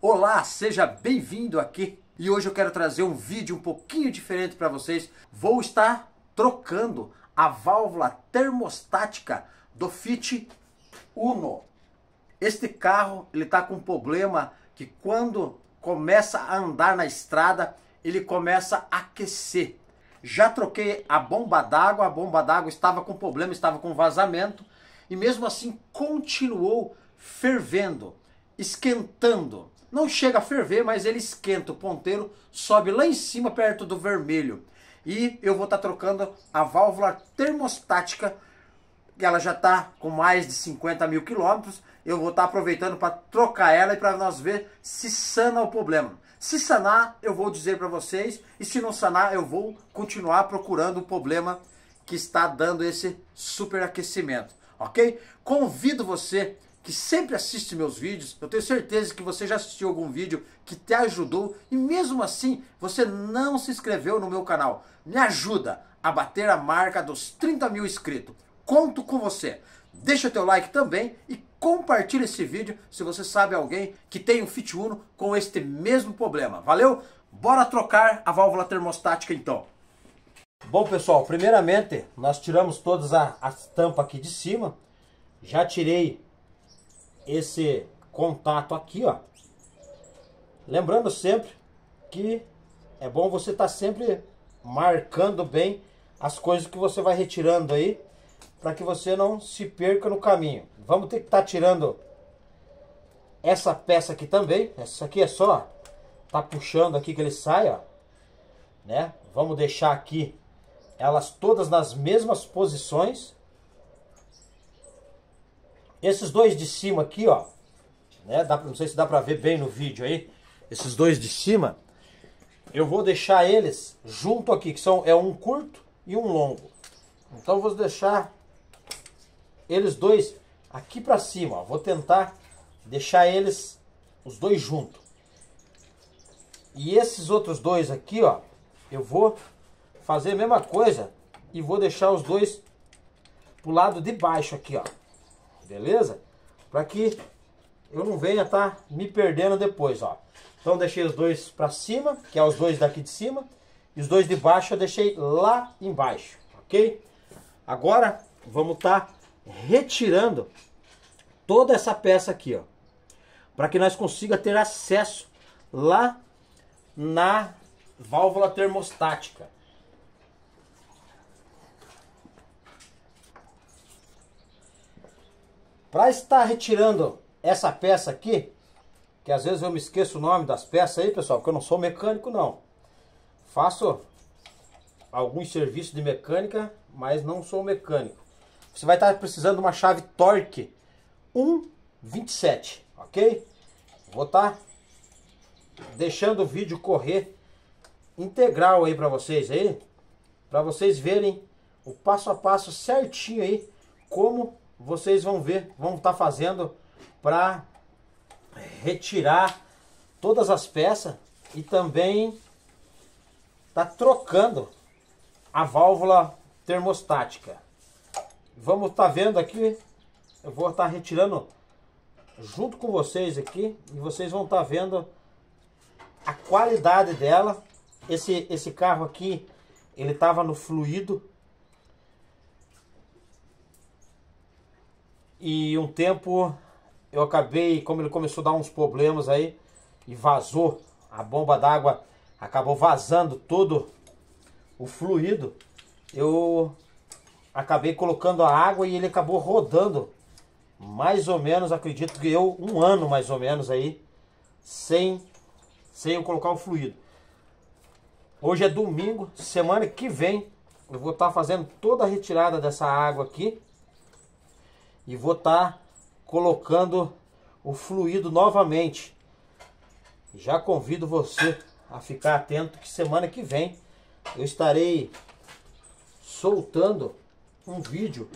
Olá, seja bem-vindo aqui. E hoje eu quero trazer um vídeo um pouquinho diferente para vocês. Vou estar trocando a válvula termostática do Fit Uno. Este carro ele está com um problema que quando começa a andar na estrada, ele começa a aquecer. Já troquei a bomba d'água estava com problema, estava com vazamento e mesmo assim continuou fervendo, esquentando. Não chega a ferver, mas ele esquenta, o ponteiro sobe lá em cima perto do vermelho. E eu vou estar trocando a válvula termostática, que ela já está com mais de 50 mil quilômetros. Eu vou estar aproveitando para trocar ela e para nós ver se sana o problema. Se sanar, eu vou dizer para vocês, e se não sanar, eu vou continuar procurando o problema que está dando esse superaquecimento, ok? Convido você que sempre assiste meus vídeos, eu tenho certeza que você já assistiu algum vídeo que te ajudou e mesmo assim você não se inscreveu no meu canal. Me ajuda a bater a marca dos 30 mil inscritos. Conto com você. Deixa teu like também e compartilha esse vídeo se você sabe alguém que tem um Fit Uno com este mesmo problema. Valeu? Bora trocar a válvula termostática então. Bom pessoal, primeiramente nós tiramos todas as tampas aqui de cima. Já tirei esse contato aqui, ó. Lembrando sempre que é bom você estar sempre marcando bem as coisas que você vai retirando aí, para que você não se perca no caminho. Vamos ter que estar tirando essa peça aqui também. Essa aqui é só tá puxando aqui que ele sai, ó, né? Vamos deixar aqui elas todas nas mesmas posições. Esses dois de cima aqui, ó, né? Não sei se dá pra ver bem no vídeo aí. Esses dois de cima, eu vou deixar eles junto aqui, que é um curto e um longo. Então eu vou deixar eles dois aqui pra cima, ó. Vou tentar deixar eles, os dois juntos. E esses outros dois aqui, ó, eu vou fazer a mesma coisa e vou deixar os dois pro lado de baixo aqui, ó. Beleza? Para que eu não venha estar me perdendo depois, ó. Então deixei os dois para cima, que é os dois daqui de cima, e os dois de baixo eu deixei lá embaixo, ok? Agora vamos estar retirando toda essa peça aqui, ó, para que nós consiga ter acesso lá na válvula termostática. Para estar retirando essa peça aqui, que às vezes eu me esqueço o nome das peças aí, pessoal, porque eu não sou mecânico não. Faço alguns serviços de mecânica, mas não sou mecânico. Você vai estar precisando de uma chave Torque 1.27, ok? Vou estar deixando o vídeo correr integral aí para vocês verem o passo a passo certinho aí, como vocês vão ver, vão estar fazendo para retirar todas as peças e também tá trocando a válvula termostática. Vamos estar vendo aqui, eu vou estar retirando junto com vocês aqui e vocês vão estar vendo a qualidade dela. Esse carro aqui, ele estava no fluido. E um tempo eu acabei, como ele começou a dar uns problemas aí e vazou, a bomba d'água acabou vazando todo o fluido, eu acabei colocando a água e ele acabou rodando mais ou menos, acredito que eu, um ano mais ou menos aí, sem eu colocar o fluido. Hoje é domingo, semana que vem eu vou estar fazendo toda a retirada dessa água aqui. E vou estar colocando o fluido novamente. Já convido você a ficar atento que semana que vem eu estarei soltando um vídeo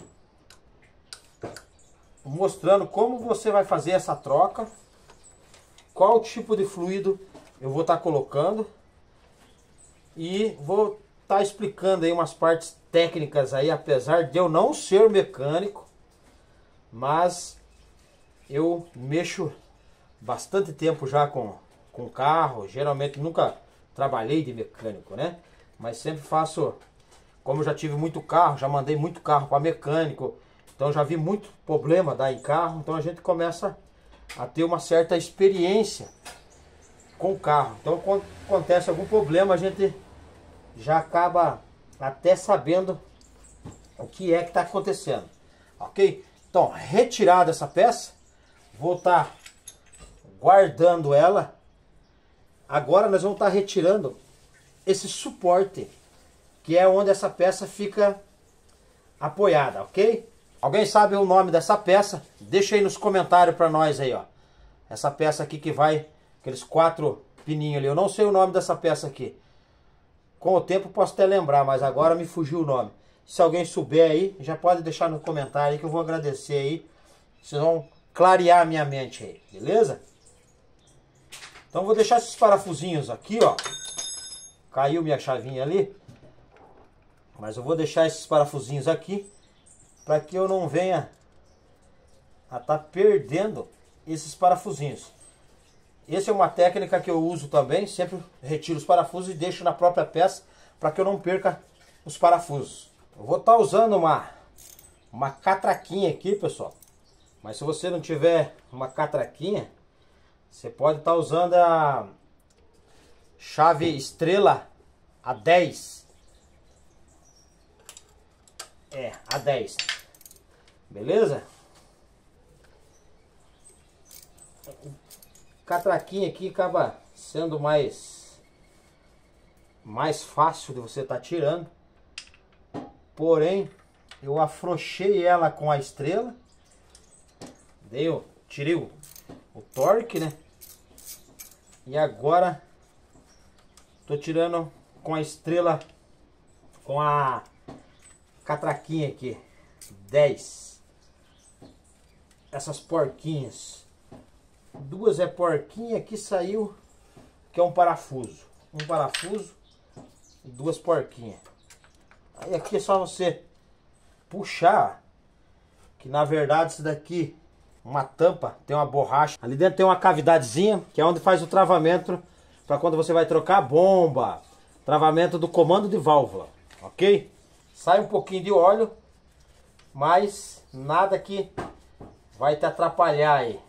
mostrando como você vai fazer essa troca, qual tipo de fluido eu vou estar colocando e vou estar explicando aí umas partes técnicas aí, apesar de eu não ser mecânico. Mas eu mexo bastante tempo já com carro. Geralmente nunca trabalhei de mecânico, né? Mas sempre faço, como eu já tive muito carro, já mandei muito carro para mecânico, então já vi muito problema dar em carro, então a gente começa a ter uma certa experiência com o carro. Então quando acontece algum problema, a gente já acaba até sabendo o que é que está acontecendo, ok? Então, retirada essa peça, vou estar guardando ela. Agora nós vamos estar retirando esse suporte, que é onde essa peça fica apoiada, ok? Alguém sabe o nome dessa peça? Deixa aí nos comentários para nós aí, ó. Essa peça aqui que vai, aqueles 4 pininhos ali. Eu não sei o nome dessa peça aqui. Com o tempo posso até lembrar, mas agora me fugiu o nome. Se alguém souber aí, já pode deixar no comentário aí que eu vou agradecer aí. Vocês vão clarear a minha mente aí, beleza? Então vou deixar esses parafusinhos aqui, ó. Caiu minha chavinha ali. Mas eu vou deixar esses parafusinhos aqui para que eu não venha a estar perdendo esses parafusinhos. Essa é uma técnica que eu uso também. Sempre retiro os parafusos e deixo na própria peça para que eu não perca os parafusos. Eu vou estar usando uma catraquinha aqui, pessoal. Mas se você não tiver uma catraquinha, você pode estar usando a chave estrela A10. É, A10. Beleza? Catraquinha aqui acaba sendo mais fácil de você estar tirando. Porém, eu afrouxei ela com a estrela. Tirei o torque, né? E agora tô tirando com a estrela, com a catraquinha aqui, 10. Essas porquinhas. 2 é porquinha, aqui saiu, que é um parafuso. Um parafuso e 2 porquinhas. Aí aqui é só você puxar, que na verdade isso daqui, uma tampa, tem uma borracha. Ali dentro tem uma cavidadezinha, que é onde faz o travamento para quando você vai trocar a bomba. Travamento do comando de válvula, ok? Sai um pouquinho de óleo, mas nada que vai te atrapalhar aí.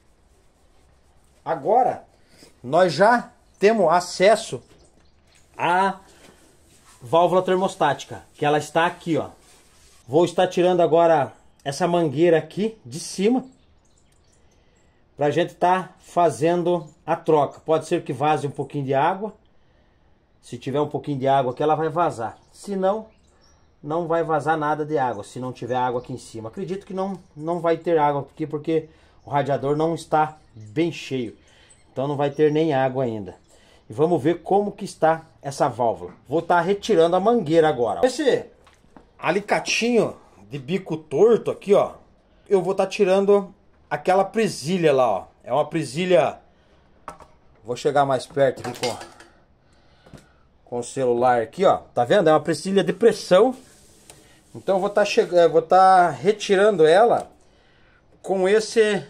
Agora, nós já temos acesso à válvula termostática, que ela está aqui, ó. Vou estar tirando agora essa mangueira aqui de cima, para a gente estar fazendo a troca. Pode ser que vaze um pouquinho de água. Se tiver um pouquinho de água aqui, ela vai vazar. Se não, não vai vazar nada de água, se não tiver água aqui em cima. Acredito que não vai ter água aqui, porque o radiador não está bem cheio. Então não vai ter nem água ainda. E vamos ver como que está essa válvula. Vou estar retirando a mangueira agora. Esse alicatinho de bico torto aqui, ó. Eu vou estar tirando aquela presilha lá, ó. É uma presilha... Vou chegar mais perto aqui com o celular aqui, ó. Tá vendo? É uma presilha de pressão. Então eu vou estar retirando ela com esse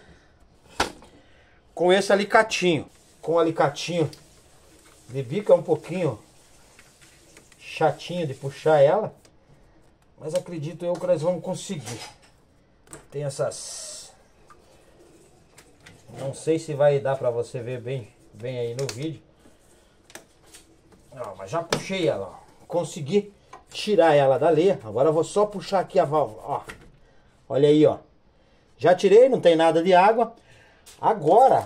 alicatinho. Com o alicatinho de bico é um pouquinho chatinho de puxar ela, mas acredito eu que nós vamos conseguir. Tem essas... Não sei se vai dar para você ver bem aí no vídeo. Não, mas já puxei ela, ó. Consegui tirar ela dali. Agora eu vou só puxar aqui a válvula, ó. Olha aí, ó. Já tirei, não tem nada de água. Agora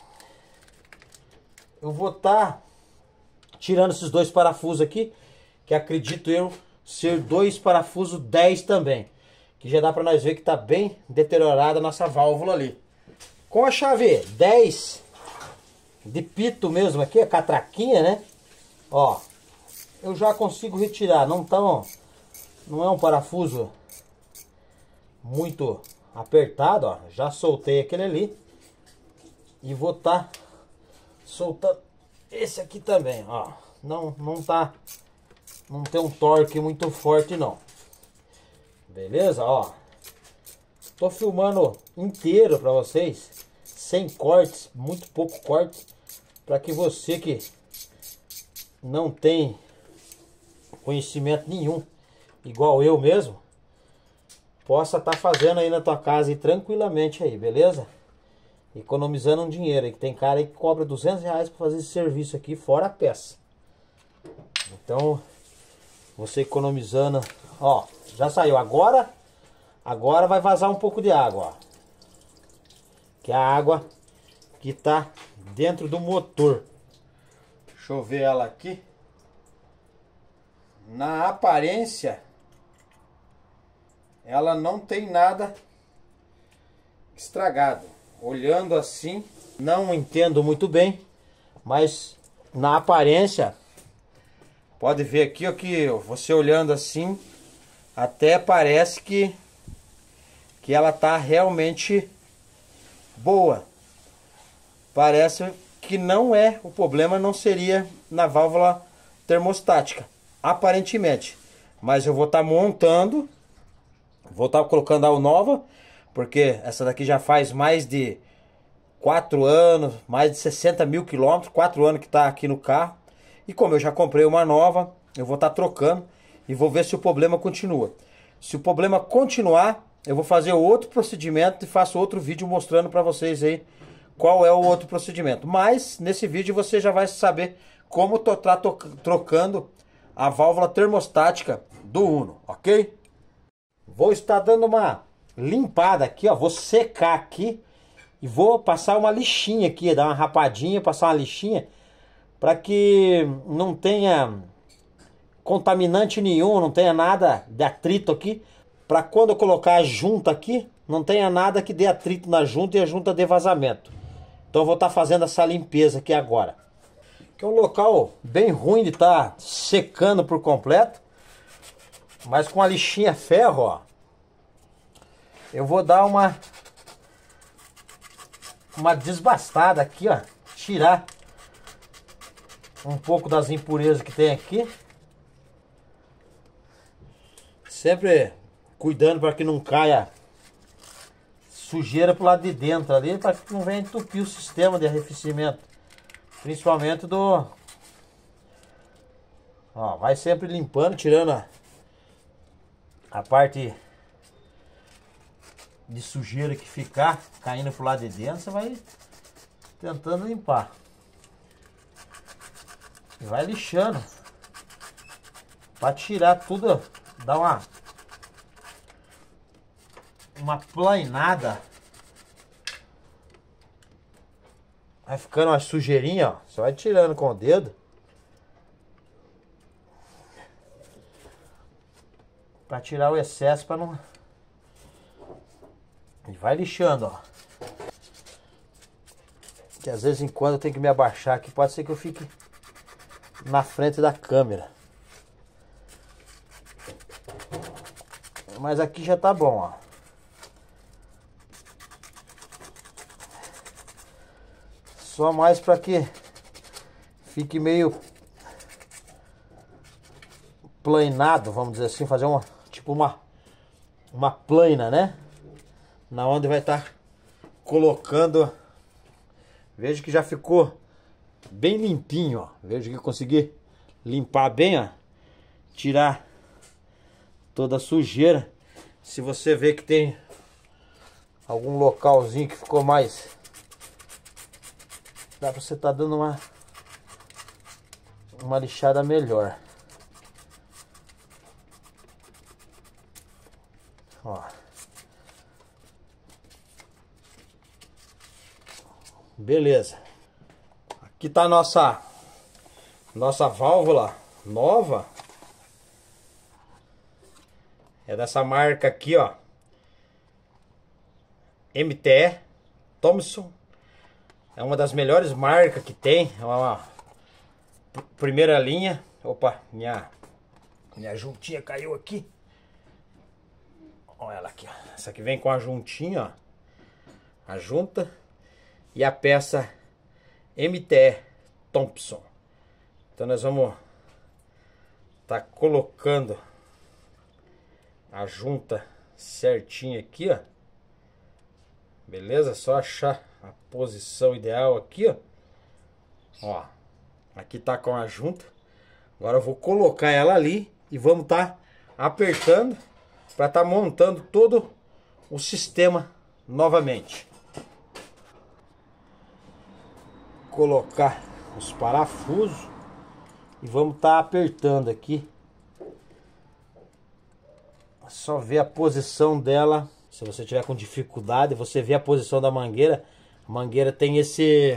eu vou estar tirando esses 2 parafusos aqui, que acredito eu ser 2 parafusos 10 também, que já dá para nós ver que tá bem deteriorada a nossa válvula ali. Com a chave 10 de pito mesmo aqui, a catraquinha, né? Ó, eu já consigo retirar. Não é um parafuso muito apertado, ó. Já soltei aquele ali e vou estar soltando esse aqui também, ó. Não tem um torque muito forte não. Beleza, ó. Tô filmando inteiro para vocês, sem cortes, muito pouco corte, para que você que não tem conhecimento nenhum, igual eu mesmo, possa estar fazendo aí na tua casa e tranquilamente aí, beleza? Economizando um dinheiro aí, que tem cara aí que cobra R$200 para fazer esse serviço aqui, fora a peça. Então, você economizando, ó, já saiu. Agora vai vazar um pouco de água, ó. Que é a água que tá dentro do motor. Deixa eu ver ela aqui. Na aparência, ela não tem nada estragado. Olhando assim, não entendo muito bem, mas na aparência, pode ver aqui, ó, que você olhando assim, até parece que ela tá realmente boa. Parece que não é, o problema não seria na válvula termostática, aparentemente. Mas eu vou estar montando, vou estar colocando a nova, porque essa daqui já faz mais de 4 anos, mais de 60 mil quilômetros, 4 anos que está aqui no carro. E como eu já comprei uma nova, eu vou estar trocando e vou ver se o problema continua. Se o problema continuar, eu vou fazer outro procedimento e faço outro vídeo mostrando para vocês aí qual é o outro procedimento. Mas nesse vídeo você já vai saber como estar trocando a válvula termostática do Uno, ok? Vou estar dando uma limpada aqui, ó, vou secar aqui e vou passar uma lixinha aqui, dar uma rapadinha, passar uma lixinha para que não tenha contaminante nenhum, não tenha nada de atrito aqui, para quando eu colocar a junta aqui, não tenha nada que dê atrito na junta e a junta dê vazamento. Então eu vou estar fazendo essa limpeza aqui agora. Que é um local bem ruim de estar secando por completo, mas com a lixinha ferro, ó, eu vou dar uma desbastada aqui, ó, tirar um pouco das impurezas que tem aqui. Sempre cuidando para que não caia sujeira pro lado de dentro ali, para que não venha entupir o sistema de arrefecimento, principalmente do... Ó, vai sempre limpando, tirando a parte de sujeira que ficar caindo pro lado de dentro, você vai tentando limpar. E vai lixando para tirar tudo, dar uma plainada. Vai ficando uma sujeirinha, ó. Você vai tirando com o dedo para tirar o excesso, para não... E vai lixando, ó. Que às vezes em quando eu tenho que me abaixar aqui, pode ser que eu fique na frente da câmera. Mas aqui já tá bom, ó. Só mais para que fique meio planeado, vamos dizer assim, fazer uma plana, né? Na onde vai estar colocando. Veja que já ficou bem limpinho, ó. Veja que eu consegui limpar bem, ó. Tirar toda a sujeira. Se você vê que tem algum localzinho que ficou mais, dá pra você estar dando uma lixada melhor. Ó. Beleza. Aqui tá a nossa válvula nova. É dessa marca aqui, ó. MTE Thompson. É uma das melhores marcas que tem. É uma primeira linha. Opa, minha juntinha caiu aqui. Olha ela aqui, ó. Essa aqui vem com a juntinha, ó. A junta e a peça MTE Thompson. Então nós vamos tá colocando a junta certinha aqui, ó. Beleza? Só achar a posição ideal aqui, ó. Ó, aqui tá com a junta. Agora eu vou colocar ela ali e vamos tá apertando para tá montando todo o sistema novamente. Colocar os parafusos e vamos tá apertando aqui. Só ver a posição dela. Se você tiver com dificuldade, você vê a posição da mangueira. A mangueira tem esse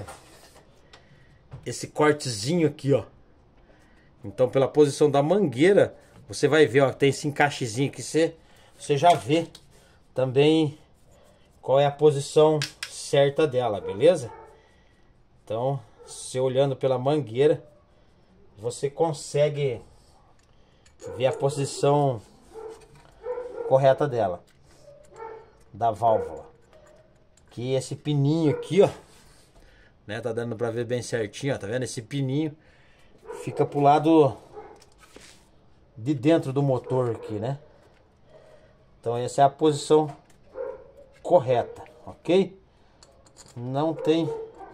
cortezinho aqui, ó. Então, pela posição da mangueira, você vai ver, ó, tem esse encaixezinho aqui, você já vê também qual é a posição certa dela, beleza? Então, você olhando pela mangueira, você consegue ver a posição correta dela, da válvula. Que esse pininho aqui, ó, né, tá dando pra ver bem certinho, ó, tá vendo? Esse pininho fica pro lado de dentro do motor aqui, né? Então essa é a posição correta, ok? Não tem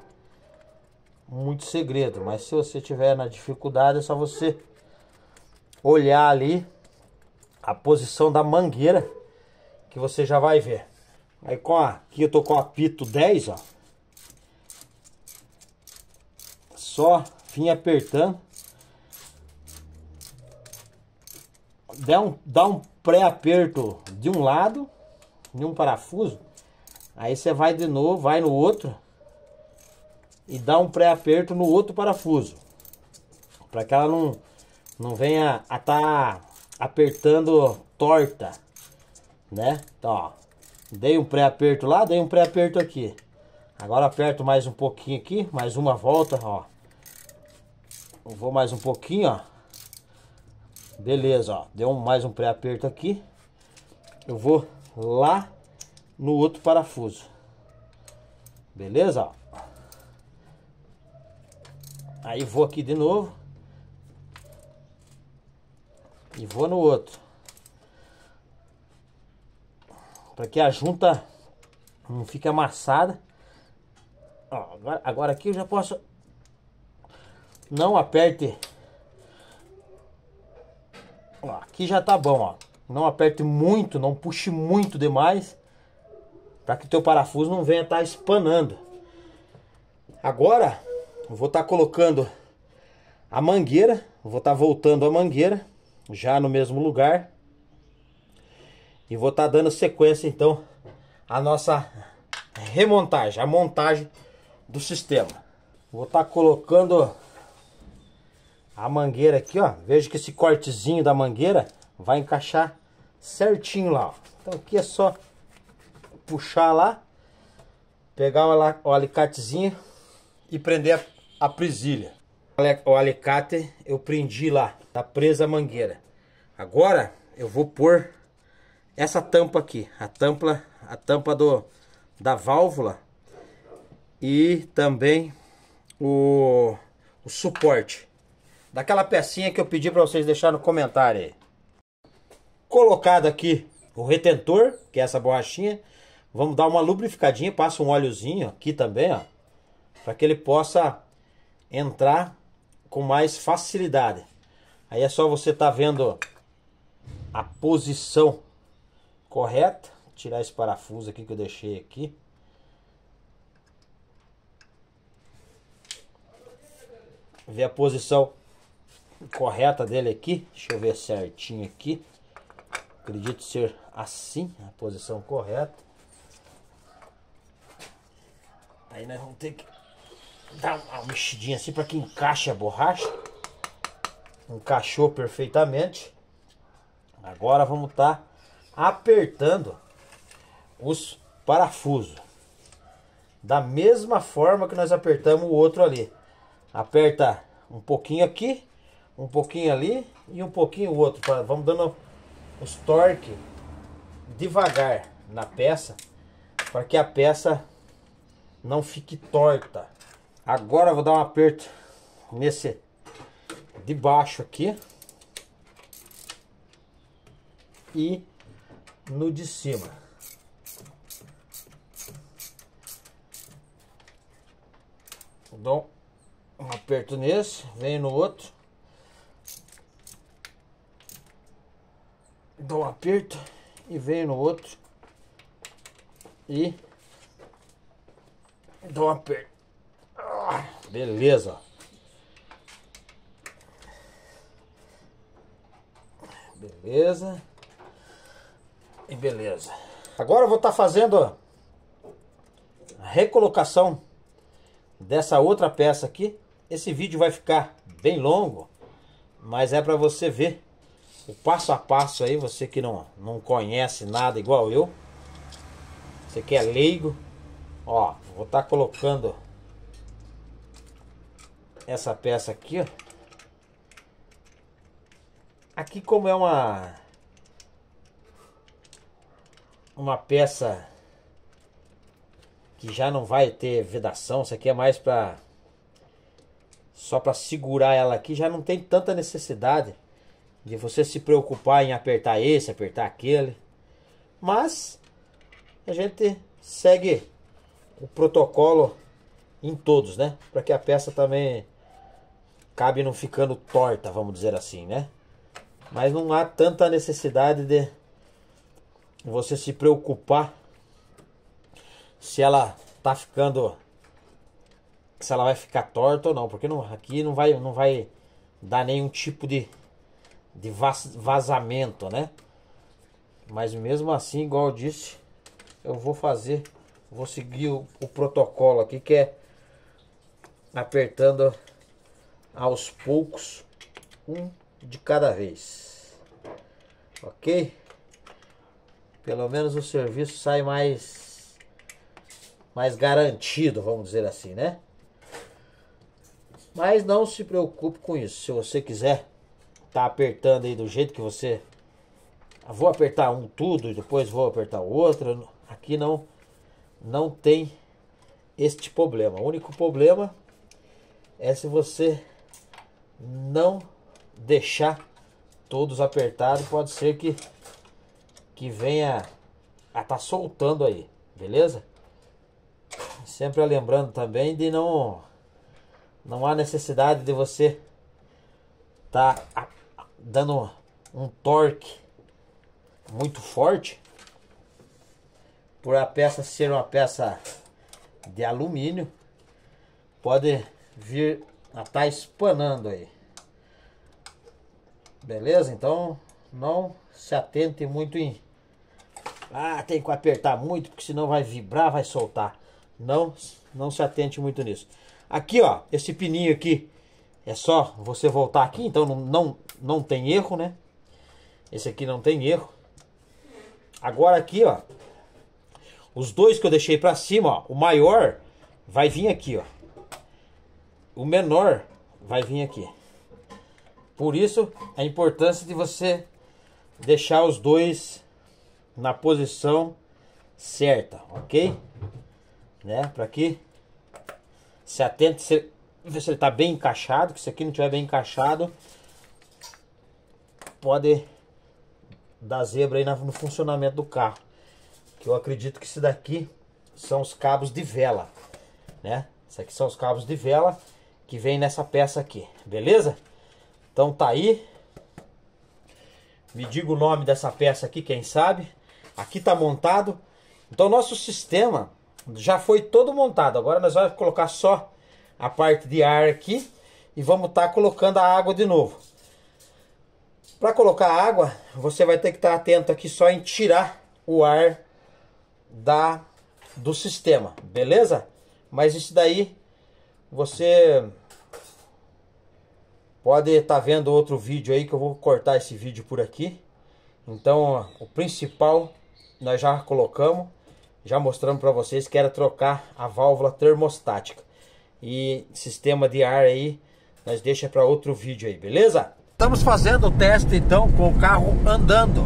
muito segredo, mas se você tiver na dificuldade é só você olhar ali a posição da mangueira que você já vai ver. Aí aqui eu tô com o apito 10, ó. Só vim apertando. Dá um pré-aperto de um lado, em um parafuso. Aí você vai de novo, vai no outro e dá um pré-aperto no outro parafuso, para que ela não venha a estar apertando torta, né? Então, ó, dei um pré-aperto lá, dei um pré-aperto aqui. Agora aperto mais um pouquinho aqui, mais uma volta, ó. Eu vou mais um pouquinho, ó. Beleza, ó. Deu mais um pré-aperto aqui. Eu vou lá no outro parafuso. Beleza, ó. Aí vou aqui de novo. E vou no outro. Para que a junta não fique amassada. Ó, agora aqui eu já posso. Não aperte. Ó, aqui já tá bom, ó. Não aperte muito, não puxe muito demais, para que o teu parafuso não venha estar espanando. Agora eu vou estar colocando a mangueira, vou estar voltando a mangueira já no mesmo lugar e vou estar dando sequência então à nossa remontagem, a montagem do sistema. Vou estar colocando a mangueira aqui, ó. Veja que esse cortezinho da mangueira vai encaixar certinho lá, ó. Então aqui é só puxar lá, pegar o alicatezinho e prender a presilha. O alicate eu prendi lá, tá presa a mangueira. Agora eu vou pôr essa tampa aqui, a tampa da válvula e também o suporte daquela pecinha que eu pedi para vocês deixar no comentário aí. Colocado aqui o retentor, que é essa borrachinha, vamos dar uma lubrificadinha, passa um óleozinho aqui também, ó, para que ele possa entrar com mais facilidade. Aí é só você tá vendo a posição correta. Vou tirar esse parafuso aqui que eu deixei aqui. Ver a posição correta dele aqui. Deixa eu ver certinho aqui. Acredito ser assim a posição correta. Aí nós vamos ter que dar uma mexidinha assim para que encaixe a borracha. Encaixou perfeitamente. Agora vamos estar apertando os parafusos da mesma forma que nós apertamos o outro ali. Aperta um pouquinho aqui, um pouquinho ali e um pouquinho o outro. Vamos dando os torques devagar na peça, para que a peça não fique torta. Agora eu vou dar um aperto nesse de baixo aqui e no de cima. Dou um aperto nesse, venho no outro, dou um aperto e venho no outro e dou um aperto. Beleza. Beleza. E beleza. Agora eu vou estar fazendo a recolocação dessa outra peça aqui. Esse vídeo vai ficar bem longo, mas é para você ver o passo a passo aí, você que não conhece nada igual eu, você que é leigo. Ó, vou estar colocando essa peça aqui, ó. Aqui, como é uma peça que já não vai ter vedação, isso aqui é mais para só para segurar ela aqui, já não tem tanta necessidade de você se preocupar em apertar esse, apertar aquele. Mas a gente segue o protocolo em todos, né? Para que a peça também cabe não ficando torta, vamos dizer assim, né? Mas não há tanta necessidade de você se preocupar se ela tá ficando, se ela vai ficar torta ou não, porque aqui não vai dar nenhum tipo de vazamento, né? Mas mesmo assim, igual eu disse, eu vou seguir o protocolo aqui, que é apertando aos poucos, um de cada vez, ok? Pelo menos o serviço sai mais garantido, vamos dizer assim, né? Mas não se preocupe com isso. Se você quiser tá apertando aí do jeito que você, vou apertar um tudo e depois vou apertar o outro, aqui não tem este problema. O único problema é se você não deixar todos apertados, pode ser que venha a tá soltando aí, beleza? Sempre lembrando também de não há necessidade de você tá dando um torque muito forte, por a peça ser uma peça de alumínio, pode vir a tá espanando aí. Beleza? Então não se atente muito em tem que apertar muito, porque senão vai vibrar, vai soltar. Não se atente muito nisso. Aqui, ó, esse pininho aqui é só você voltar aqui, então não tem erro, né? Esse aqui não tem erro. Agora aqui, ó, os dois que eu deixei pra cima, ó, o maior vai vir aqui, ó. O menor vai vir aqui. Por isso a importância de você deixar os dois na posição certa, ok? Né? Para que se atente, ver se ele tá bem encaixado, que se aqui não tiver bem encaixado, pode dar zebra aí no funcionamento do carro. Que eu acredito que esse daqui são os cabos de vela, né? Esses aqui são os cabos de vela que vem nessa peça aqui, beleza? Então tá aí. Me diga o nome dessa peça aqui, quem sabe. Aqui tá montado. Então nosso sistema já foi todo montado. Agora nós vamos colocar só a parte de ar aqui e vamos estar colocando a água de novo. Para colocar a água, você vai ter que estar atento aqui só em tirar o ar do sistema, beleza? Mas isso daí você pode estar vendo outro vídeo aí, que eu vou cortar esse vídeo por aqui. Então, ó, o principal nós já colocamos, já mostramos para vocês que era trocar a válvula termostática. E sistema de ar aí, nós deixa para outro vídeo aí, beleza? Estamos fazendo o teste então com o carro andando.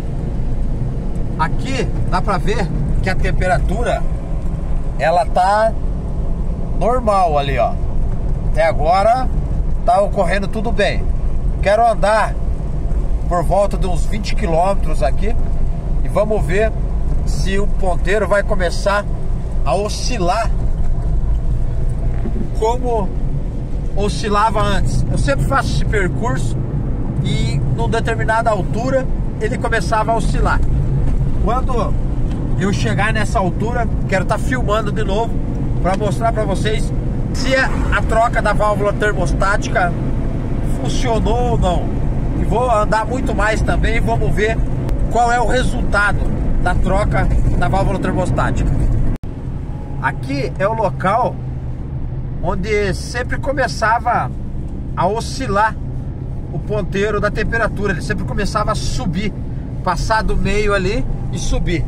Aqui dá para ver que a temperatura ela tá normal ali, ó. Até agora tá ocorrendo tudo bem. Quero andar por volta de uns 20 quilômetros aqui e vamos ver se o ponteiro vai começar a oscilar como oscilava antes. Eu sempre faço esse percurso e numa determinada altura ele começava a oscilar. Quando eu chegar nessa altura, quero estar filmando de novo para mostrar para vocês se a troca da válvula termostática funcionou ou não. E vou andar muito mais também e vamos ver qual é o resultado da troca da válvula termostática. Aqui é o local onde sempre começava a oscilar o ponteiro da temperatura. Ele sempre começava a subir, passar do meio ali e subir.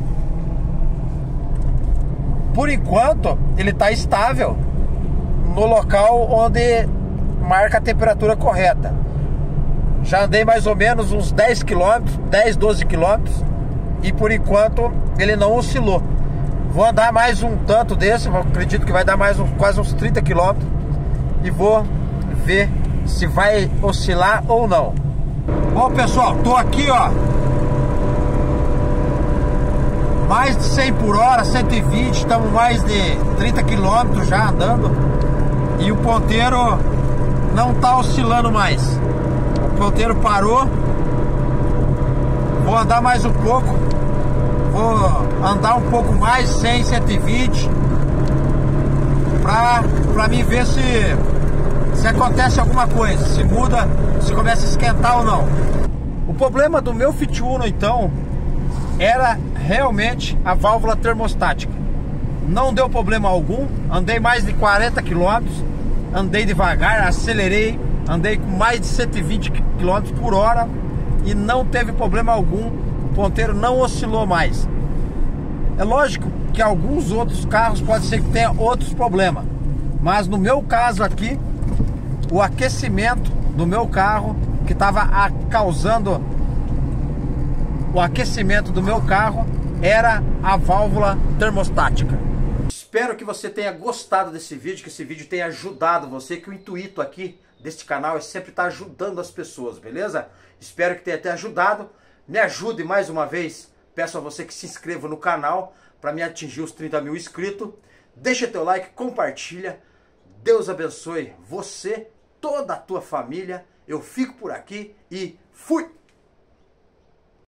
Por enquanto ele está estável no local onde marca a temperatura correta. Já andei mais ou menos uns 10 km, 10, 12 km, e por enquanto ele não oscilou. Vou andar mais um tanto desse, acredito que vai dar mais quase uns 30 km, e vou ver se vai oscilar ou não. Bom, pessoal, tô aqui, ó, mais de 100 por hora, 120, estamos mais de 30 km já andando, e o ponteiro não tá oscilando mais. O ponteiro parou. Vou andar mais um pouco, vou andar um pouco mais, 100, 120, pra mim ver se acontece alguma coisa, se muda, se começa a esquentar ou não. O problema do meu Fit Uno, então, era realmente a válvula termostática. Não deu problema algum, andei mais de 40 km, andei devagar, acelerei, andei com mais de 120 km por hora e não teve problema algum, o ponteiro não oscilou mais. É lógico que alguns outros carros pode ser que tenha outros problemas, mas no meu caso aqui, o aquecimento do meu carro, que estava causando o aquecimento do meu carro, era a válvula termostática. Espero que você tenha gostado desse vídeo, que esse vídeo tenha ajudado você, que o intuito aqui deste canal é sempre estar ajudando as pessoas, beleza? Espero que tenha até ajudado. Me ajude mais uma vez. Peço a você que se inscreva no canal para me atingir os 30 mil inscritos. Deixa teu like, compartilha. Deus abençoe você, toda a tua família. Eu fico por aqui e fui!